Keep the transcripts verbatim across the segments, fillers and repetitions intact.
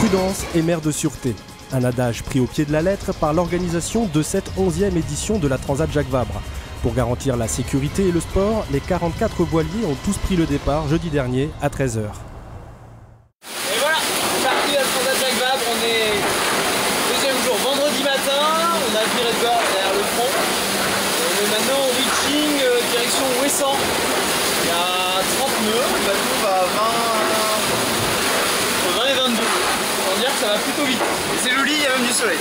Prudence est mère de sûreté. Un adage pris au pied de la lettre par l'organisation de cette onzième édition de la Transat Jacques Vabre. Pour garantir la sécurité et le sport, les quarante-quatre voiliers ont tous pris le départ jeudi dernier à treize heures. Et voilà, c'est parti la Transat Jacques Vabre, on est deuxième jour, vendredi matin, on a viré de bord derrière le front. On est maintenant au reaching, euh, direction Ouessant. Il y a trente nœuds, le bateau va à vingt, entre vingt et vingt-deux. On va dire que ça va plutôt vite. Et c'est joli, il y a même du soleil.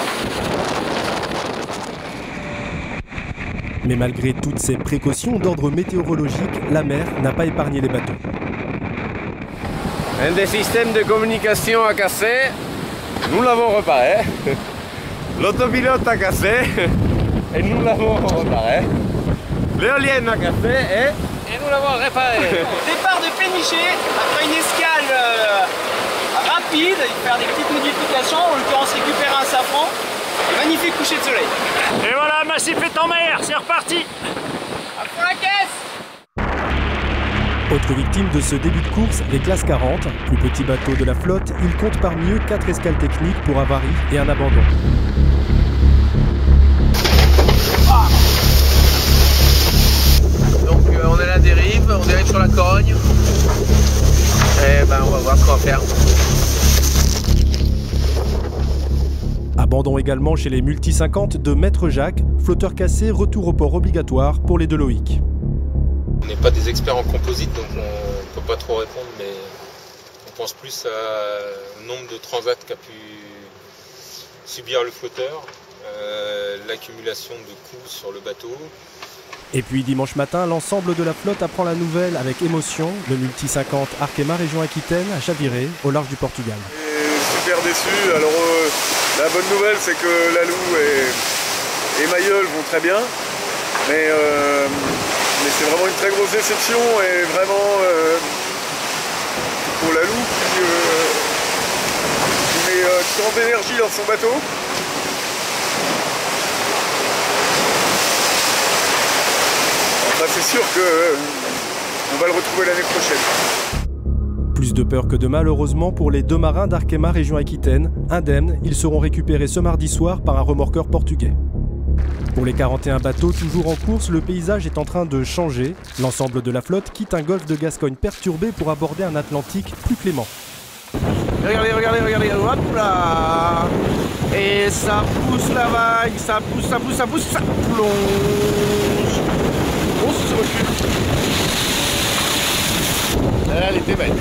Mais malgré toutes ces précautions d'ordre météorologique, la mer n'a pas épargné les bateaux. Un des systèmes de communication a cassé, nous l'avons réparé. L'autopilote a cassé et nous l'avons réparé. L'éolienne a cassé et... Et nous l'avons réparé. Départ de Péniché, après une escale euh, rapide, faire des petites modifications, en l'occurrence récupérer un safran. Magnifique coucher de soleil. Et voilà, Massif est en mer, c'est reparti. À fond la caisse. Autre victime de ce début de course, les classes quarante. Plus petits bateaux de la flotte, ils comptent parmi eux quatre escales techniques pour avarie et un abandon. Ah. Donc euh, on est à la dérive, on dérive sur la cogne. Et ben on va voir ce qu'on va faire. Abandon également chez les Multi cinquante de Maître Jacques, flotteur cassé, retour au port obligatoire pour les deux Loïc. On n'est pas des experts en composite, donc on ne peut pas trop répondre, mais on pense plus à- au nombre de transats qu'a pu subir le flotteur, euh, l'accumulation de coûts sur le bateau. Et puis dimanche matin, l'ensemble de la flotte apprend la nouvelle avec émotion. Le Multi cinquante Arkema Région Aquitaine a chaviré au large du Portugal. Et super déçu. Alors euh, la bonne nouvelle c'est que Lalou et, et Mayol vont très bien. Mais, euh, mais c'est vraiment une très grosse déception et vraiment euh, pour Lalou qui, euh, qui met euh, tant d'énergie dans son bateau. Enfin, c'est sûr qu'on euh, va le retrouver l'année prochaine. Plus de peur que de mal, heureusement, pour les deux marins d'Arkema Région Aquitaine. Indemnes, ils seront récupérés ce mardi soir par un remorqueur portugais. Pour les quarante et un bateaux toujours en course, le paysage est en train de changer. L'ensemble de la flotte quitte un golfe de Gascogne perturbé pour aborder un Atlantique plus clément. Regardez, regardez, regardez, hop là. Et ça pousse la vague, ça pousse, ça pousse, ça pousse, ça plonge. On se recule. Elle était belle.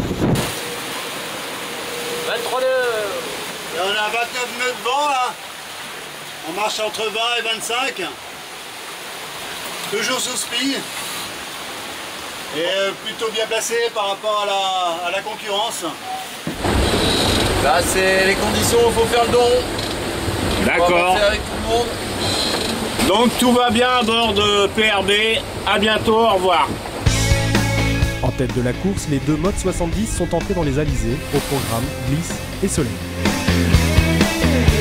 vingt-trois nœuds. Et on a vingt-neuf nœuds de vent là. On marche entre vingt et vingt-cinq. Toujours sous speed. Et euh, plutôt bien placé par rapport à la, à la concurrence. Là, c'est les conditions, il faut faire le don. D'accord. Avec tout le monde. Donc tout va bien à bord de P R B. À bientôt, au revoir. En tête de la course, les deux modes soixante-dix sont entrés dans les alizés, au programme glisse et soleil.